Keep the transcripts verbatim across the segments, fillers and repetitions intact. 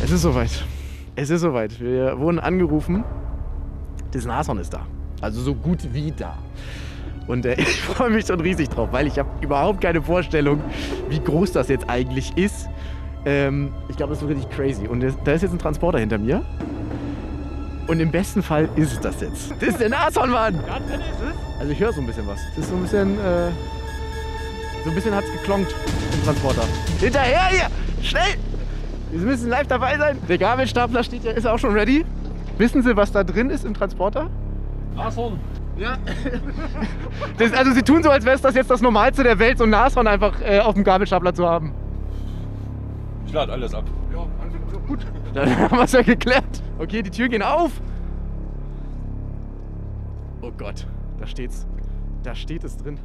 Es ist soweit. Es ist soweit. Wir wurden angerufen. Das Nashorn ist da. Also so gut wie da. Und äh, ich freue mich schon riesig drauf, weil ich habe überhaupt keine Vorstellung, wie groß das jetzt eigentlich ist. Ähm, ich glaube, das wird richtig crazy. Und da ist jetzt ein Transporter hinter mir. Und im besten Fall ist es das jetzt. Das ist der Nashorn, Mann! Ja, das ist es. Also ich höre so ein bisschen was. Das ist so ein bisschen, äh, so ein bisschen hat's geklonkt im Transporter. Hinterher hier! Schnell! Wir müssen live dabei sein. Der Gabelstapler steht ja, ist auch schon ready. Wissen Sie, was da drin ist im Transporter? Nashorn. Ja. Das, also Sie tun so, als wäre es das jetzt das Normalste der Welt, so ein Nashorn einfach äh, auf dem Gabelstapler zu haben. Ich lade alles ab. Ja, also gut. Dann haben wir es ja geklärt. Okay, die Tür gehen auf. Oh Gott, da steht's. Da steht es drin.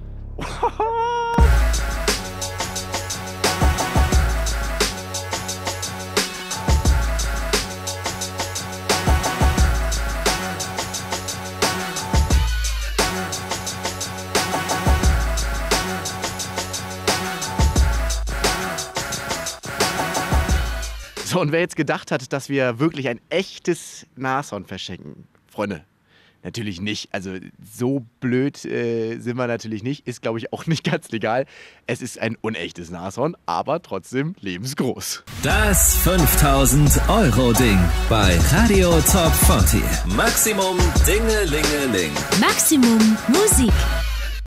So, und wer jetzt gedacht hat, dass wir wirklich ein echtes Nashorn verschenken, Freunde, natürlich nicht. Also so blöd äh, sind wir natürlich nicht. Ist, glaube ich, auch nicht ganz legal. Es ist ein unechtes Nashorn, aber trotzdem lebensgroß. Das fünftausend Euro Ding bei Radio Top vierzig. Maximum Dingelingeling. Maximum Musik.